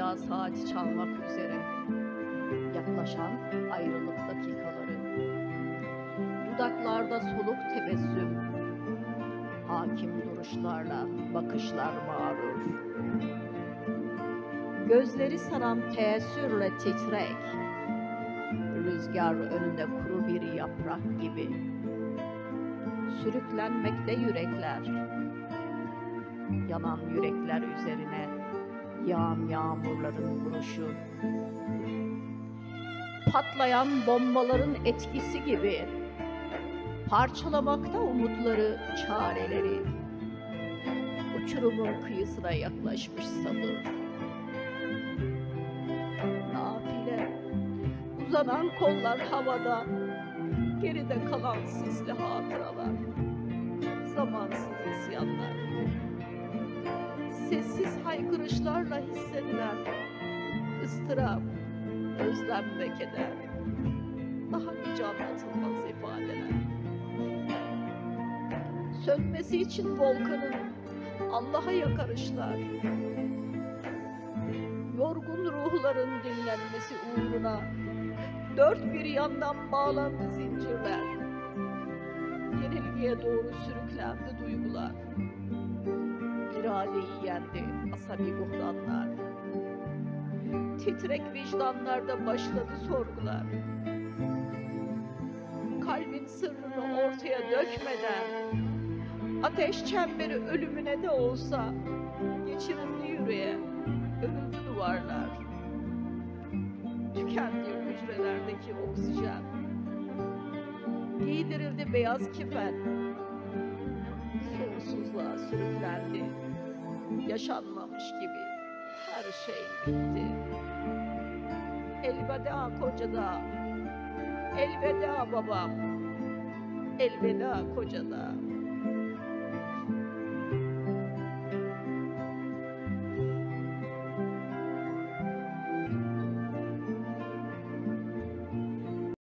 veda saati çalmak üzere. Yaklaşan ayrılık dakikaları. Dudaklarda soluk tebessüm. Hakim duruşlarla bakışlar mağrur. Gözleri saran teessürle titrek. Rüzgar önünde kuru bir yaprak gibi. Sürüklenmekte yürekler. Yanan yürekler üzerine yağan yağmurların vuruşu. Patlayan bombaların etkisi gibi parçalamakta umutları, çareleri. Uçurumun kıyısına yaklaşmış sabır. Nafile, uzanan kollar havada, geride kalan sisli hatıralar, zamansız isyanlar. Sessiz haykırışlarla hissedilen ıstırap, özlem ve keder, daha hiç anlatılmaz ifadeler. Sönmesi için volkanın Allah'a yakarışlar, yorgun ruhların dinlenmesi uğruna dört bir yandan bağlandı zincirler. Yenilgiye doğru sürüklendi duygular. İradeyi yendi asabi buhranlar. Titrek vicdanlarda başladı sorgular. Kalbin sırrını ortaya dökmeden ateş çemberi ölümüne de olsa geçirildi yüreğe, örüldü duvarlar. Tükendi hücrelerdeki oksijen. Giydirildi beyaz kefen. Sonsuzluğa sürüklendi. Yaşanmamış gibi her şey bitti. Elveda kocada, elveda babam, elveda kocada.